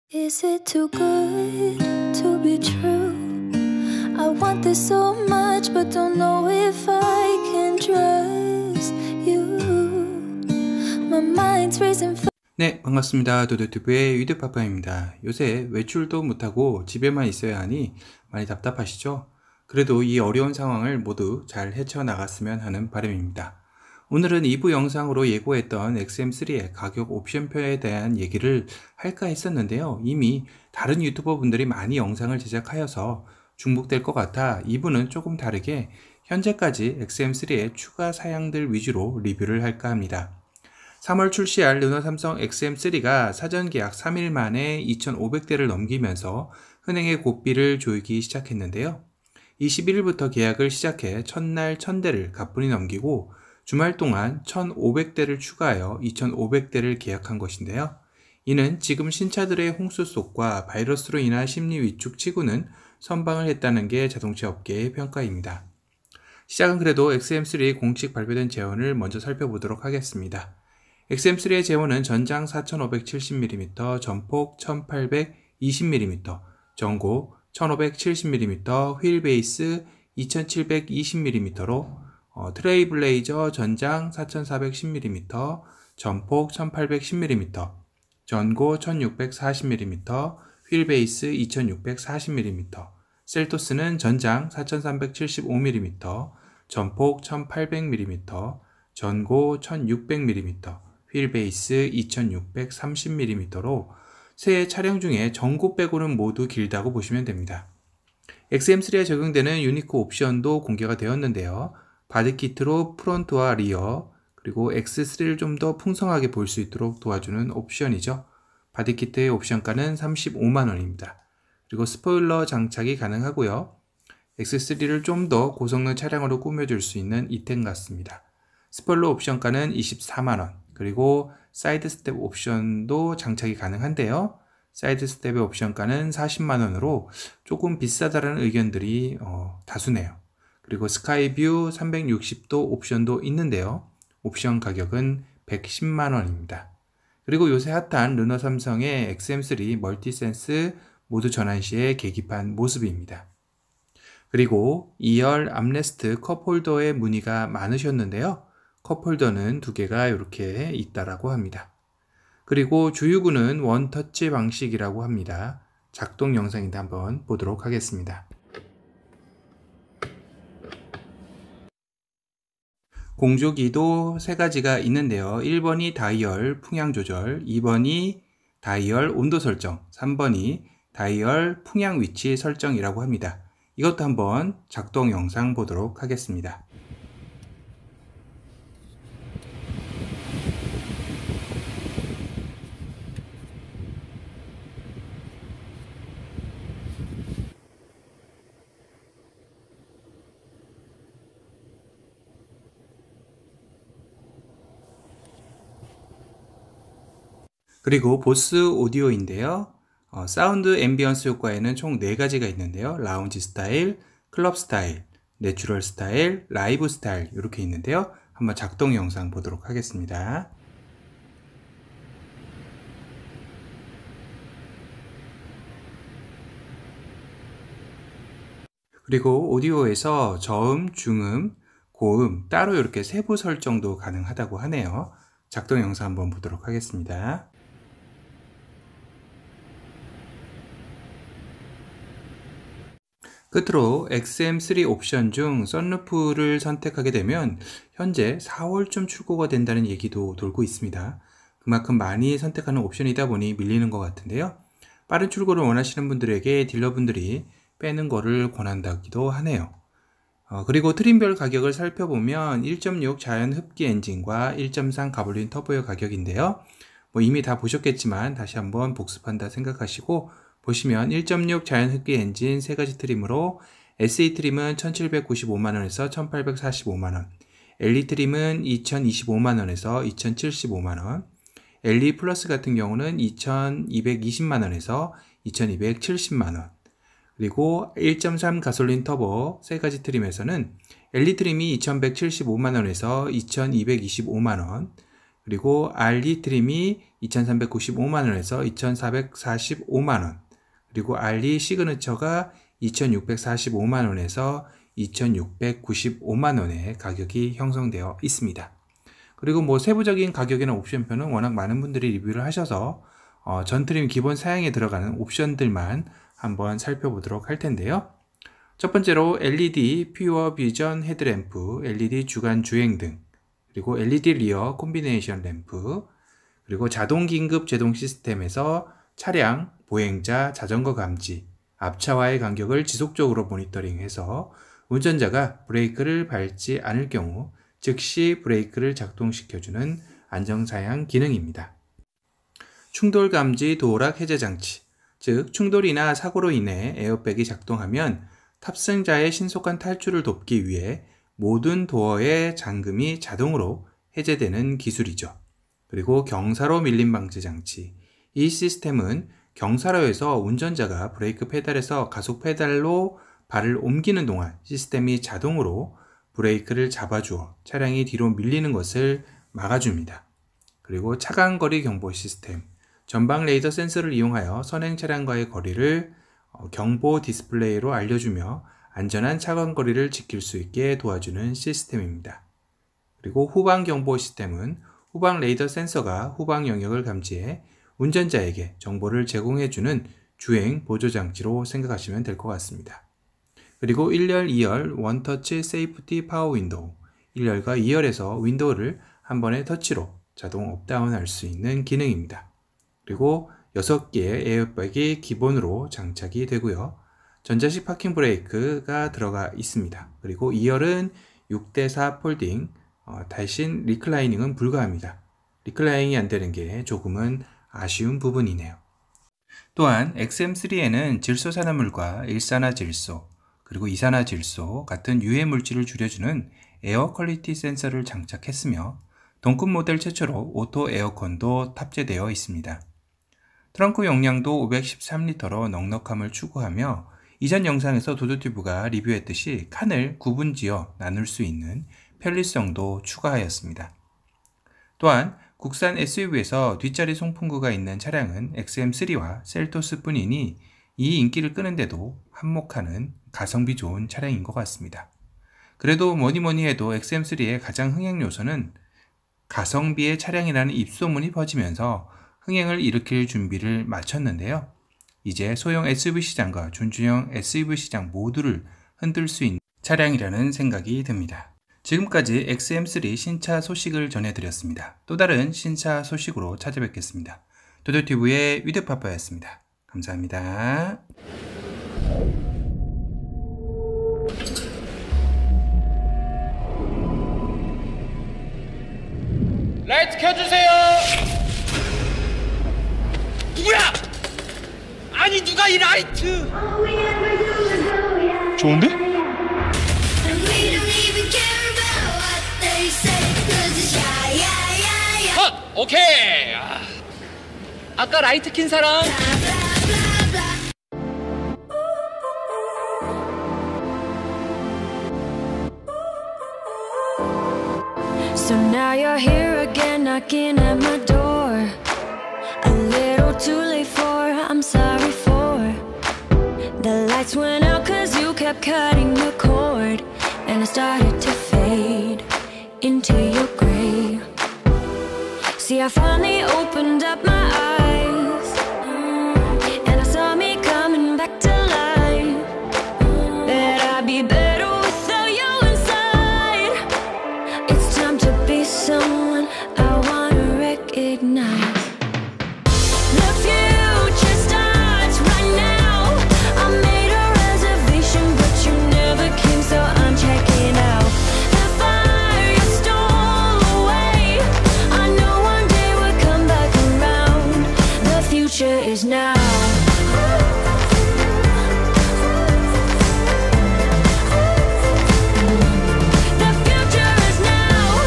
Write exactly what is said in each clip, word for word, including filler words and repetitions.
Is it too good to be true? I want this so much but don't know if I can trust you. My mind's racing. 네, 반갑습니다. 도도튜브의 유대파파입니다. 요새 외출도 못하고 집에만 있어야 하니 많이 답답하시죠? 그래도 이 어려운 상황을 모두 잘 헤쳐나갔으면 하는 바람입니다. 오늘은 이 부 영상으로 예고했던 엑스엠 쓰리의 가격 옵션표에 대한 얘기를 할까 했었는데요. 이미 다른 유튜버 분들이 많이 영상을 제작하여서 중복될 것 같아 이 부는 조금 다르게 현재까지 엑스엠 쓰리의 추가 사양들 위주로 리뷰를 할까 합니다. 삼월 출시할 르노 삼성 엑스엠 쓰리가 사전 계약 삼 일 만에 이천오백 대를 넘기면서 흔행의 고삐를 조이기 시작했는데요. 이십일 일부터 계약을 시작해 첫날 천 대를 가뿐히 넘기고 주말 동안 천오백 대를 추가하여 이천오백 대를 계약한 것인데요. 이는 지금 신차들의 홍수 속과 바이러스로 인한 심리 위축 치고는 선방을 했다는 게 자동차 업계의 평가입니다. 시작은 그래도 엑스엠 쓰리 공식 발표된 재원을 먼저 살펴보도록 하겠습니다. 엑스엠 쓰리의 재원은 전장 사천오백칠십 밀리미터, 전폭 천팔백이십 밀리미터, 전고 천오백칠십 밀리미터, 휠 베이스 이천칠백이십 밀리미터로 어, 트레이블레이저 전장 사천사백십 밀리미터, 전폭 천팔백십 밀리미터, 전고 천육백사십 밀리미터, 휠 베이스 이천육백사십 밀리미터, 셀토스는 전장 사천삼백칠십오 밀리미터, 전폭 천팔백 밀리미터, 전고 천육백 밀리미터, 휠 베이스 이천육백삼십 밀리미터로 새 차량 중에 전고 빼고는 모두 길다고 보시면 됩니다. 엑스엠 쓰리에 적용되는 유니크 옵션도 공개가 되었는데요. 바디키트로 프론트와 리어, 그리고 엑스 쓰리를 좀 더 풍성하게 볼 수 있도록 도와주는 옵션이죠. 바디키트의 옵션가는 삼십오만 원입니다. 그리고 스포일러 장착이 가능하고요. 엑스 쓰리를 좀 더 고성능 차량으로 꾸며줄 수 있는 이템 같습니다. 스포일러 옵션가는 이십사만 원, 그리고 사이드 스텝 옵션도 장착이 가능한데요. 사이드 스텝의 옵션가는 사십만 원으로 조금 비싸다는 의견들이 어, 다수네요. 그리고 스카이뷰 삼백육십 도 옵션도 있는데요. 옵션 가격은 백십만 원입니다. 그리고 요새 핫한 르노 삼성의 엑스엠 쓰리 멀티센스 모드 전환 시의 계기판 모습입니다. 그리고 이 열 암레스트 컵홀더에 문의가 많으셨는데요. 컵홀더는 두 개가 이렇게 있다라고 합니다. 그리고 주유구는 원터치 방식이라고 합니다. 작동 영상인데 한번 보도록 하겠습니다. 공조기도 세 가지가 있는데요. 일 번이 다이얼 풍향 조절, 이 번이 다이얼 온도 설정, 삼 번이 다이얼 풍향 위치 설정이라고 합니다. 이것도 한번 작동 영상 보도록 하겠습니다. 그리고 보스 오디오인데요. 어, 사운드 앰비언스 효과에는 총 네 가지가 있는데요. 라운지 스타일, 클럽 스타일, 내추럴 스타일, 라이브 스타일 이렇게 있는데요. 한번 작동 영상 보도록 하겠습니다. 그리고 오디오에서 저음, 중음, 고음 따로 이렇게 세부 설정도 가능하다고 하네요. 작동 영상 한번 보도록 하겠습니다. 끝으로 엑스엠 쓰리 옵션 중 썬루프를 선택하게 되면 현재 사월쯤 출고가 된다는 얘기도 돌고 있습니다. 그만큼 많이 선택하는 옵션이다 보니 밀리는 것 같은데요. 빠른 출고를 원하시는 분들에게 딜러분들이 빼는 거를 권한다기도 하네요. 어, 그리고 트림별 가격을 살펴보면 일 점 육 자연 흡기 엔진과 일 점 삼 가솔린 터보의 가격인데요. 뭐 이미 다 보셨겠지만 다시 한번 복습한다 생각하시고 보시면 일 점 육 자연 흡기 엔진 세 가지 트림으로 에스이 트림은 천칠백구십오만 원에서 천팔백사십오만 원, 엘이 트림은 이천이십오만 원에서 이천칠십오만 원, 엘이 플러스 같은 경우는 이천이백이십만 원에서 이천이백칠십만 원, 그리고 일 점 삼 가솔린 터보 세 가지 트림에서는 엘이 트림이 이천백칠십오만 원에서 이천이백이십오만 원, 그리고 알이 트림이 이천삼백구십오만 원에서 이천사백사십오만 원, 그리고 알리 시그니처가 이천육백사십오만 원에서 이천육백구십오만 원의 가격이 형성되어 있습니다. 그리고 뭐 세부적인 가격이나 옵션표는 워낙 많은 분들이 리뷰를 하셔서 어, 전 트림 기본 사양에 들어가는 옵션들만 한번 살펴보도록 할 텐데요. 첫 번째로 엘이디 퓨어 비전 헤드램프, 엘이디 주간 주행등, 그리고 엘이디 리어 콤비네이션 램프, 그리고 자동 긴급 제동 시스템에서 차량, 보행자, 자전거 감지, 앞차와의 간격을 지속적으로 모니터링해서 운전자가 브레이크를 밟지 않을 경우 즉시 브레이크를 작동시켜주는 안정사양 기능입니다. 충돌 감지 도어락 해제 장치, 즉 충돌이나 사고로 인해 에어백이 작동하면 탑승자의 신속한 탈출을 돕기 위해 모든 도어의 잠금이 자동으로 해제되는 기술이죠. 그리고 경사로 밀림 방지 장치, 이 시스템은 경사로에서 운전자가 브레이크 페달에서 가속 페달로 발을 옮기는 동안 시스템이 자동으로 브레이크를 잡아주어 차량이 뒤로 밀리는 것을 막아줍니다. 그리고 차간거리 경보 시스템, 전방 레이더 센서를 이용하여 선행 차량과의 거리를 경보 디스플레이로 알려주며 안전한 차간거리를 지킬 수 있게 도와주는 시스템입니다. 그리고 후방 경보 시스템은 후방 레이더 센서가 후방 영역을 감지해 운전자에게 정보를 제공해주는 주행 보조장치로 생각하시면 될 것 같습니다. 그리고 일 열, 이 열 원터치 세이프티 파워 윈도우, 일 열과 이 열에서 윈도우를 한 번의 터치로 자동 업다운 할 수 있는 기능입니다. 그리고 여섯 개의 에어백이 기본으로 장착이 되고요. 전자식 파킹 브레이크가 들어가 있습니다. 그리고 이 열은 육 대 사 폴딩, 어, 대신 리클라이닝은 불가합니다. 리클라이닝이 안 되는 게 조금은 아쉬운 부분이네요. 또한 엑스엠 쓰리에는 질소산화물과 일산화질소, 그리고 이산화질소 같은 유해 물질을 줄여주는 에어 퀄리티 센서를 장착했으며 동급 모델 최초로 오토 에어컨도 탑재되어 있습니다. 트렁크 용량도 오백십삼 리터로 넉넉함을 추구하며 이전 영상에서 도도튜브가 리뷰했듯이 칸을 구분지어 나눌 수 있는 편리성도 추가하였습니다. 또한 국산 에스유브이에서 뒷자리 송풍구가 있는 차량은 엑스엠 쓰리와 셀토스 뿐이니 이 인기를 끄는데도 한몫하는 가성비 좋은 차량인 것 같습니다. 그래도 뭐니뭐니 해도 엑스엠 쓰리의 가장 흥행 요소는 가성비의 차량이라는 입소문이 퍼지면서 흥행을 일으킬 준비를 마쳤는데요. 이제 소형 에스유브이 시장과 준중형 에스유브이 시장 모두를 흔들 수 있는 차량이라는 생각이 듭니다. 지금까지 엑스엠 쓰리 신차 소식을 전해드렸습니다. 또 다른 신차 소식으로 찾아뵙겠습니다. 도도튜브의 위드파파였습니다. 감사합니다. 라이트 켜주세요. 누구야? 아니 누가 이 라이트? 좋은데? 컷! 오케이. 아, 아까 라이트 킨 사람. So now you're here again, knocking at my door. A little too late for, I'm sorry for. The lights went out cause you kept cutting the cord, and I started to fade into your gray. See, I finally opened up my eyes, and I saw me coming back to life. That I'd be better without you inside. It's time to be someone I wanna recognize. The future starts right now. I made a reservation, but you never came, so I'm checking out. The fire you stole away, I know one day we'll come back around. The future is now. The future is now.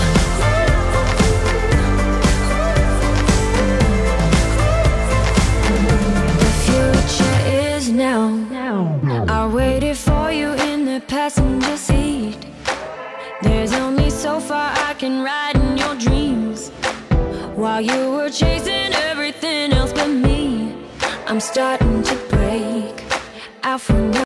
The future is now. I waited for you in the passenger seat. There's only so far I can ride in your dreams, while you were chasing her. I'm starting to break out from